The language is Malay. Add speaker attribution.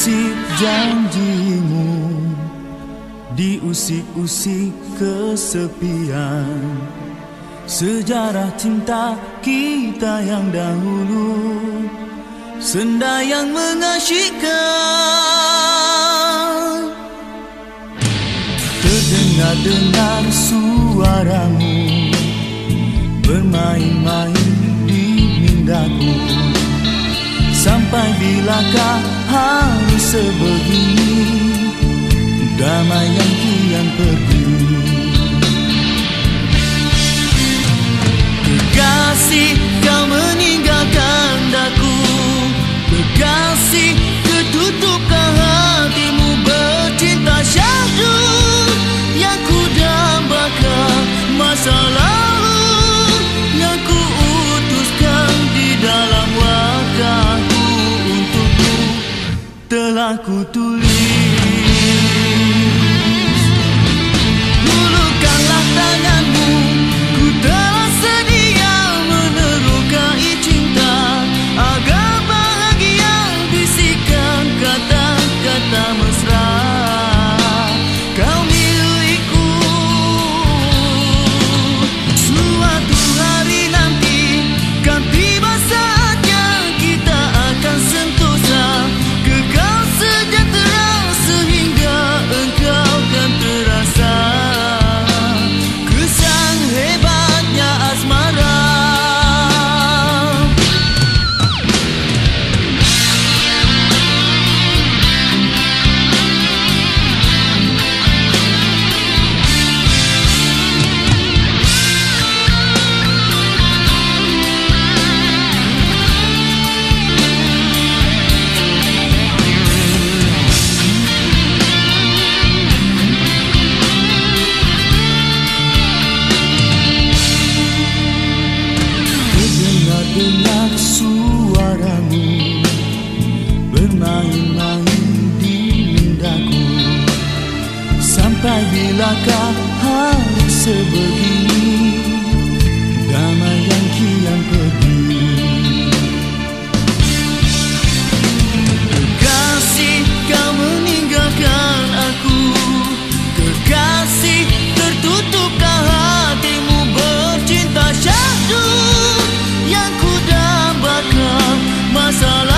Speaker 1: usik janjimu, diusik-usik kesepian. Sejarah cinta kita yang dahulu, senda yang mengasyikkan. Terdengar-dengar suaramu bermain-main di mindaku. Sampai bilakah harus sebegini, damai yang kian pergi. Kekasih, kau meninggalkan daku. Kekasih, ketutupkah hatimu bercinta syahdu. Yang ku dambakan masa lalu, yang ku utuskan di dalam wajahku. Untukmu telah ku tulis. Hulurkanlah tanganmu, ku telah sedia menerokai cinta. Agar bahagia bisikan kata-kata mesra. Kau milikku. Suatu hari nanti kan tiba saatnya kita akan sentosa. Kekal sejahtera sehingga engkau kan terasa kesan hebatnya asmara. Dengar suaramu bermain-main di mindaku. Sampai bilakah harus sebegini, damai yang kian pergi. Kekasih, kau meninggalkan aku. Kekasih, tertutupkah hatimu bercinta syahdu. Yang ku dambakan masa lalu.